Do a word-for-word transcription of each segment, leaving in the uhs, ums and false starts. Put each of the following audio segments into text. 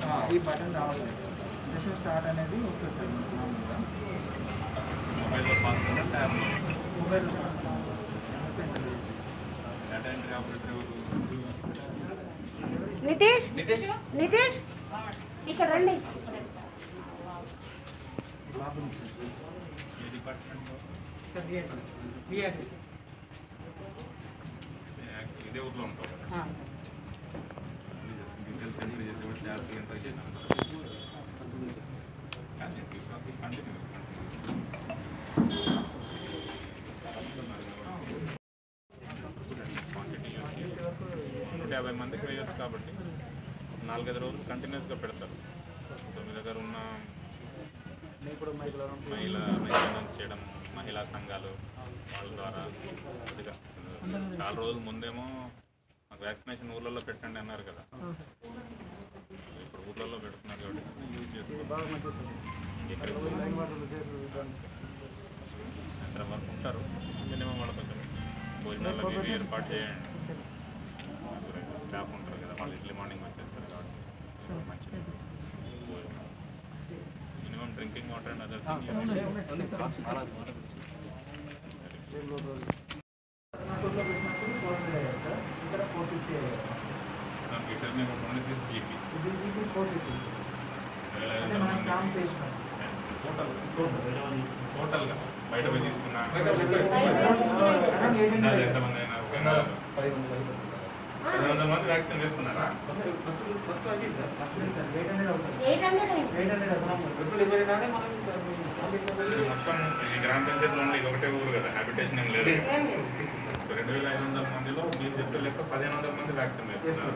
ఈ బటన్ రావాలి session start అనేది వస్తుంది సార్ మామూలుగా మొబైల్లో pass tab mobile Nitesh Nitesh ఇక్కడ రండి. ఏ డిపార్ట్మెంట్ సార్ విఆర్టీ ఇదే ఊర్లో ఉంటావు కదా డీటెయిల్స్ ఎంట్రీ చేసేవాడు ట్యాబ్ ఎంటర్ చేసాను కంటిన్యూ నూట యాభై మందికి వేయచ్చు కాబట్టి నాలుగైదు రోజులు కంటిన్యూస్గా పెడతారు. సో మీ దగ్గర ఉన్న మహిళా మెయింటెనెన్స్ చేయడం మహిళా సంఘాలు వాళ్ళ ద్వారా కొద్దిగా చాలా రోజుల ముందేమో మాకు వ్యాక్సినేషన్ ఊర్లలో పెట్టండి అన్నారు కదా, ఇప్పుడు ఊర్లలో పెడుతున్నారు కాబట్టి యూజ్ చేసుకుంటారు. ఎక్కడికి సాయంత్రం వరకు ఉంటారు. మినిమం వాళ్ళ కొంచెం భోజనాలకి ఇవి ఏర్పాటు చేయండి. స్టాఫ్ ఉంటారు కదా వాళ్ళు ఇడ్లీ మార్నింగ్ వచ్చేస్తారు కాబట్టి మంచిది. Minimum drinking water and other టోటల్గా బయట పోయి తీసుకున్నా ఎంతమంది అయినా పది వందల మంది వ్యాక్సిన్ వేసుకున్నారా? మొత్తం ఈ గ్రామ పంచాయతీలో ఇది ఒకటే ఊరు కదా, హ్యాబిటేషన్ ఏం లేదు. రెండు వేల ఐదు వందల మందిలో మీరు చెప్పే లెక్క పదిహేను వందల మంది వ్యాక్సిన్ వేసుకున్నారు.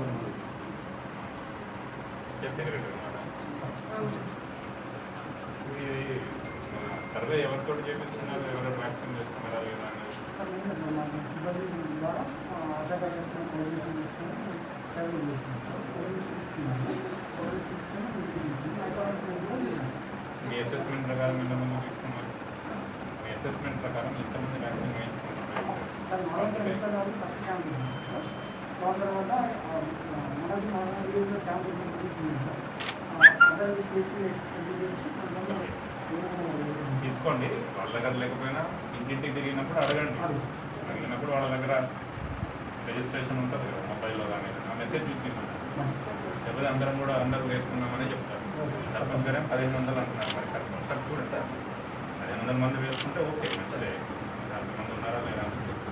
సెక్రటరీ సర్వే ఎవరితో చేపిస్తున్నారు, ఎవరు వ్యాక్సిన్ వేసుకున్నారా లేదా అనేది ఆశా కార్యక్రమం కోఆర్డినేషన్ తీసుకొని సర్వే చేస్తున్నాం. కోఆర్డినేషన్ తీసుకున్నాము కోఆర్డినేషన్ తీసుకొని కూడా చేశాను. మీ అసెస్మెంట్ ప్రకారం ఎంతమంది తీసుకున్నారు? మీ అసెస్మెంట్ ప్రకారం ఎంతమంది వ్యాక్సిన్ వేయించుకున్నారు? సార్ మామూలుగా ఎంత కాదు ఫస్ట్ క్యాంప్ సార్, దాని తర్వాత మనకి మన విలేజ్లో క్యాంప్ తీసుకున్నాం సార్. అదర్ కేసీ తీసుకోండి. వాళ్ళ దగ్గర లేకపోయినా ఇంటింటికి తిరిగినప్పుడు అడగండి. అడిగినప్పుడు వాళ్ళ దగ్గర రిజిస్ట్రేషన్ ఉంటుంది కదా మొబైల్లో కానీ, ఆ మెసేజ్ చూపించండి. లేకపోతే అందరం కూడా అందరూ వేసుకున్నామని చెప్తారు. తప్పనిసరిగా పదిహేను వందలు అంటున్నారు. మరి కరెక్ట్ ఒకసారి చూడండి సార్. పదిహేను వందల మంది వేసుకుంటే ఓకే, మంచిదే. అంతమంది ఉన్నారా లేదా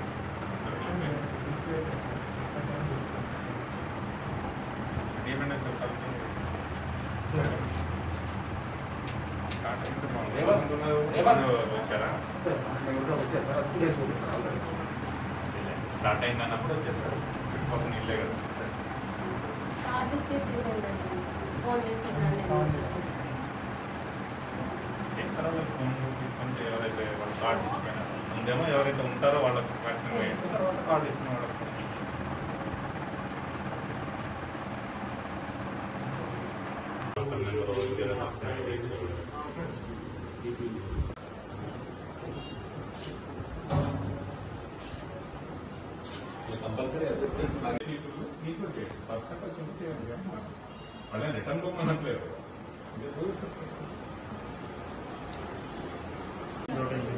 ఏమైనా చెప్పాలి. వచ్చారా? స్టార్ట్ అయింది అన్నప్పుడు వచ్చేస్తారు. చుట్టుపక్కల ఇల్లే కదా చేస్తారో ఫోన్ తీసుకుంటే ఎవరైతే వాళ్ళు కార్డు ఇచ్చిపోయినా ముందేమో ఎవరైతే ఉంటారో వాళ్ళకి వ్యాక్సిన్ వేయండి, తర్వాత కార్డు ఇచ్చిన వాళ్ళకి కంపల్సరీ అసిస్టెన్స్ మళ్ళీ రిటర్న్ లో అనట్లేదు.